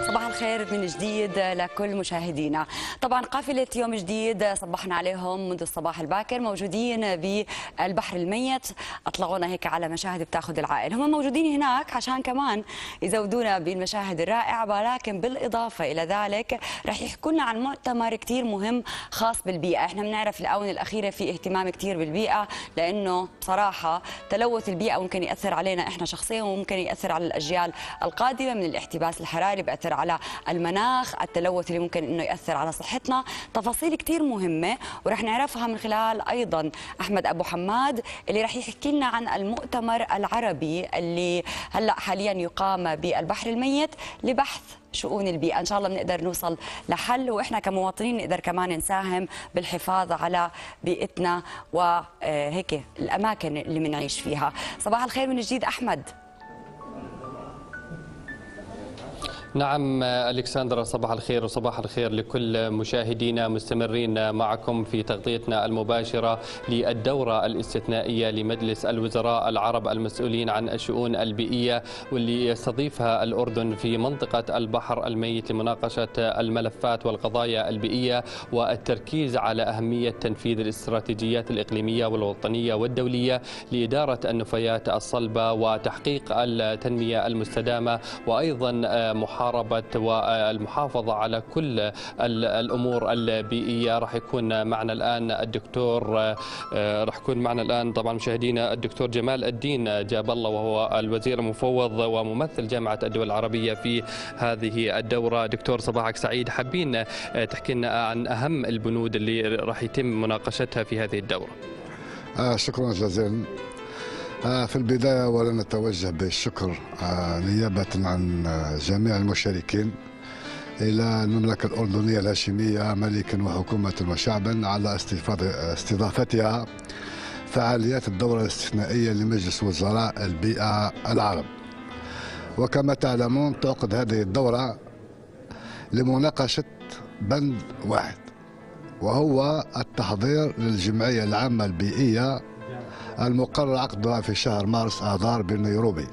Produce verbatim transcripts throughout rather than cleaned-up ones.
صباح الخير من جديد لكل مشاهدينا. طبعا قافلة يوم جديد صبحنا عليهم منذ الصباح الباكر، موجودين بالبحر الميت، اطلعونا هيك على مشاهد بتاخذ العقل. هم موجودين هناك عشان كمان يزودونا بالمشاهد الرائعة، ولكن بالاضافة الى ذلك رح يحكوا لنا عن مؤتمر كثير مهم خاص بالبيئة. احنا بنعرف الاونه الاخيرة في اهتمام كثير بالبيئة، لانه بصراحة تلوث البيئة ممكن ياثر علينا احنا شخصيا، وممكن ياثر على الاجيال القادمة من الاحتباس الحراري، بيأثر على المناخ، التلوث اللي ممكن انه ياثر على صحتنا. تفاصيل كثير مهمه ورح نعرفها من خلال ايضا احمد ابو حماد اللي رح يحكي لنا عن المؤتمر العربي اللي هلا حاليا يقام بالبحر الميت لبحث شؤون البيئة. إن شاء الله بنقدر نوصل لحل، وإحنا كمواطنين نقدر كمان نساهم بالحفاظ على بيئتنا وهيك الأماكن اللي بنعيش فيها. صباح الخير من جديد أحمد. نعم ألكسندرا، صباح الخير وصباح الخير لكل مشاهدينا. مستمرين معكم في تغطيتنا المباشرة للدورة الاستثنائية لمجلس الوزراء العرب المسؤولين عن الشؤون البيئية، واللي يستضيفها الأردن في منطقة البحر الميت لمناقشة الملفات والقضايا البيئية والتركيز على أهمية تنفيذ الاستراتيجيات الإقليمية والوطنية والدولية لإدارة النفايات الصلبة وتحقيق التنمية المستدامة، وأيضا محاربة والمحافظة على كل الأمور البيئية. راح يكون معنا الآن الدكتور راح يكون معنا الآن طبعا مشاهدينا الدكتور جمال الدين جاب الله، وهو الوزير المفوض وممثل جامعة الدول العربية في هذه الدورة. دكتور صباحك سعيد، حابين تحكي لنا عن أهم البنود اللي راح يتم مناقشتها في هذه الدورة. آه شكرا جزيلا. في البداية أولا نتوجه بالشكر نيابة عن جميع المشاركين إلى المملكة الأردنية الهاشمية ملكا وحكومة وشعبا على استضافتها فعاليات الدورة الاستثنائية لمجلس وزراء البيئة العرب. وكما تعلمون تعقد هذه الدورة لمناقشة بند واحد، وهو التحضير للجمعية العامة البيئية المقرر عقدها في شهر مارس آذار بنيروبي.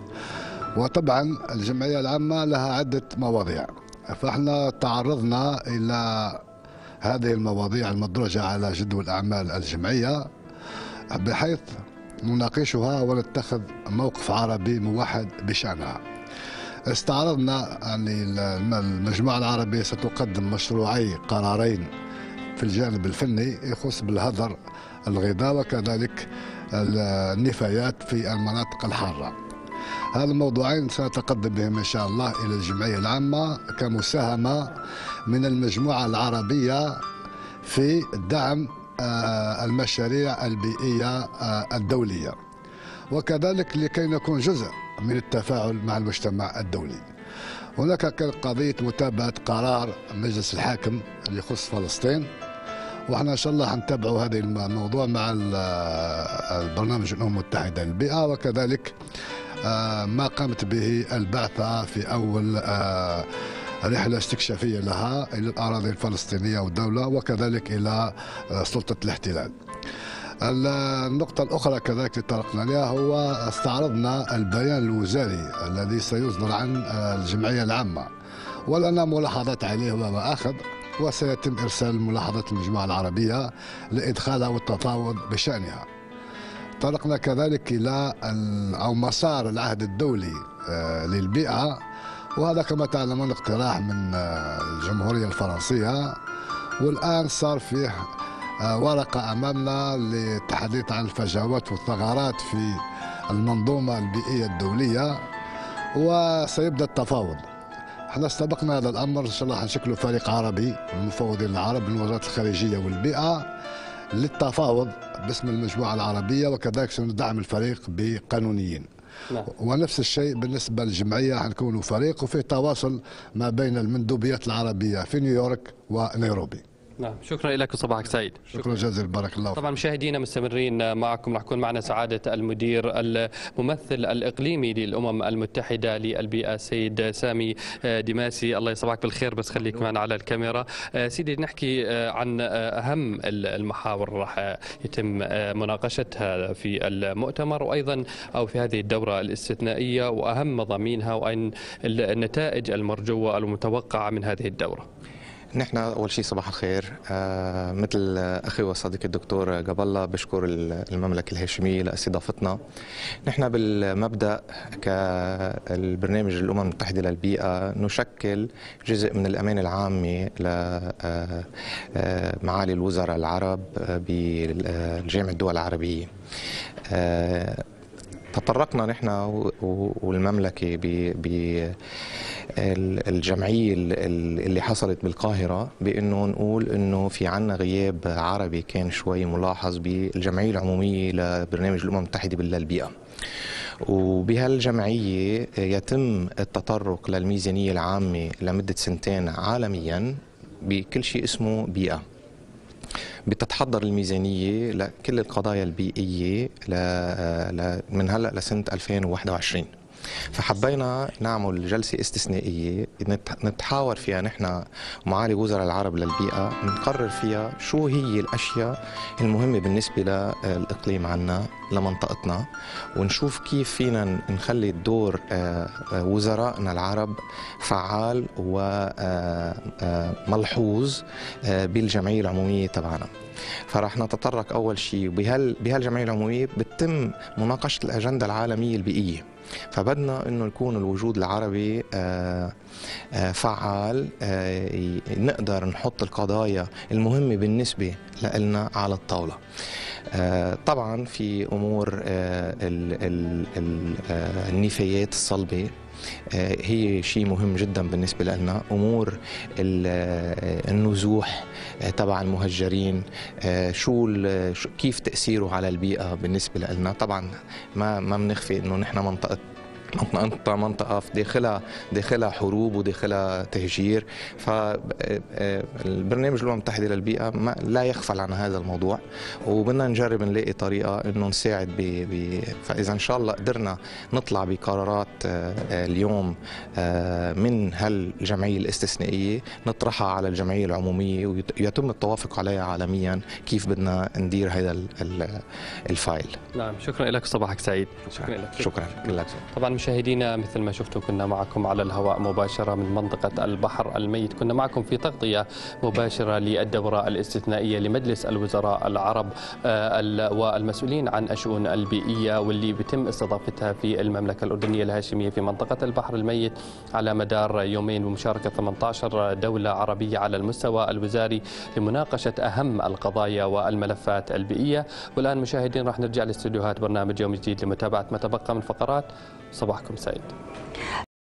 وطبعا الجمعية العامة لها عدة مواضيع، فاحنا تعرضنا إلى هذه المواضيع المدرجة على جدول أعمال الجمعية بحيث نناقشها ونتخذ موقف عربي موحد بشأنها. استعرضنا أن المجموعة العربية ستقدم مشروعي قرارين في الجانب الفني يخص بالهدر الغذاء وكذلك النفايات في المناطق الحارة. هذا الموضوعين سنتقدم بهم إن شاء الله إلى الجمعية العامة كمساهمة من المجموعة العربية في دعم المشاريع البيئية الدولية، وكذلك لكي نكون جزء من التفاعل مع المجتمع الدولي. هناك قضية متابعة قرار مجلس الحاكم اللي يخص فلسطين، واحنا ان شاء الله حنتابعوا هذا الموضوع مع البرنامج الامم المتحده للبيئه، وكذلك ما قامت به البعثه في اول رحله استكشافيه لها الى الاراضي الفلسطينيه والدوله، وكذلك الى سلطه الاحتلال. النقطة الأخرى كذلك اللي طرقنا لها هو استعرضنا البيان الوزاري الذي سيصدر عن الجمعية العامة، ولنا ملاحظات عليه ومآخذ، وسيتم إرسال ملاحظات المجموعة العربية لإدخالها والتفاوض بشأنها. طرقنا كذلك إلى أو مسار العهد الدولي للبيئة، وهذا كما تعلمون اقتراح من الجمهورية الفرنسية، والآن صار فيه ورقة أمامنا للتحديث عن الفجوات والثغرات في المنظومة البيئية الدولية، وسيبدأ التفاوض. احنا استبقنا هذا الامر، ان شاء الله حنشكلوا فريق عربي من المفوضين العرب من وزاره الخارجيه والبيئه للتفاوض باسم المجموعه العربيه، وكذلك سندعم الفريق بقانونيين. نعم. ونفس الشيء بالنسبه للجمعيه، حنكونوا فريق وفي تواصل ما بين المندوبيات العربيه في نيويورك ونيروبي. نعم، شكرا لك وصباحك سعيد. شكرا جزيلا، بارك الله. طبعا مشاهدينا مستمرين معكم، راح يكون معنا سعادة المدير الممثل الإقليمي للأمم المتحدة للبيئة سيد سامي دماسي. الله يصبحك بالخير، بس خليك معنا على الكاميرا. سيدي، نحكي عن أهم المحاور راح يتم مناقشتها في المؤتمر وأيضا أو في هذه الدورة الاستثنائية، وأهم مضامينها وأن النتائج المرجوة المتوقعة من هذه الدورة. نحن أول شيء صباح الخير. آه مثل أخي وصديقي الدكتور قبل الله بشكر المملكة الهاشمية لاستضافتنا. نحن بالمبدأ كالبرنامج الأمم المتحدة للبيئة نشكل جزء من الأمانة العامة لمعالي الوزراء العرب بجامعة الدول العربية. آه تطرقنا نحن والمملكة بالجمعية اللي حصلت بالقاهرة بأنه نقول أنه في عنا غياب عربي كان شوي ملاحظ بالجمعية العمومية لبرنامج الأمم المتحدة للبيئة. وبهالجمعية يتم التطرق للميزانية العامة لمدة سنتين عالميا بكل شيء اسمه بيئة. بتتحضر الميزانية لكل القضايا البيئية من هلأ لسنة ألفين وواحد وعشرين. فحبينا نعمل جلسة استثنائية نتحاور فيها نحن معالي وزراء العرب للبيئة، نقرر فيها شو هي الأشياء المهمة بالنسبة للإقليم عنا لمنطقتنا، ونشوف كيف فينا نخلي الدور وزرائنا العرب فعال وملحوظ بالجمعية العمومية تبعنا. فرح نتطرق أول شيء بهالجمعية العمومية بتم مناقشة الأجندة العالمية البيئية، فبدنا انه يكون الوجود العربي فعال، نقدر نحط القضايا المهمة بالنسبة لنا على الطاولة. طبعا في امور النفايات الصلبة هي شيء مهم جدا بالنسبة لنا، أمور النزوح تبع المهجرين شو كيف تأثيره على البيئة بالنسبة لنا. طبعا ما ما بنخفي إنه نحن منطقة منطقة منطقة في داخلها داخلها حروب وداخلها تهجير، فالبرنامج الأمم المتحدة للبيئة ما لا يغفل عن هذا الموضوع، وبدنا نجرب نلاقي طريقة إنه نساعد ب ب فإذا إن شاء الله قدرنا نطلع بقرارات اليوم من هالجمعية الاستثنائية نطرحها على الجمعية العمومية ويتم التوافق عليها عالميا كيف بدنا ندير هذا الفايل. نعم، شكرا لك، صباحك سعيد. شكرا لك. شكرا لك. طبعا مشاهدينا، مثل ما شفتوا كنا معكم على الهواء مباشرة من منطقة البحر الميت، كنا معكم في تغطية مباشرة للدورة الاستثنائية لمجلس الوزراء العرب والمسؤولين عن الشؤون البيئية، واللي بيتم استضافتها في المملكة الأردنية الهاشمية في منطقة البحر الميت على مدار يومين بمشاركة ثمانية عشر دولة عربية على المستوى الوزاري لمناقشة أهم القضايا والملفات البيئية. والآن مشاهدين راح نرجع لاستديوهات برنامج يوم جديد لمتابعة ما تبقى من فقرات. صباحكم سعيد.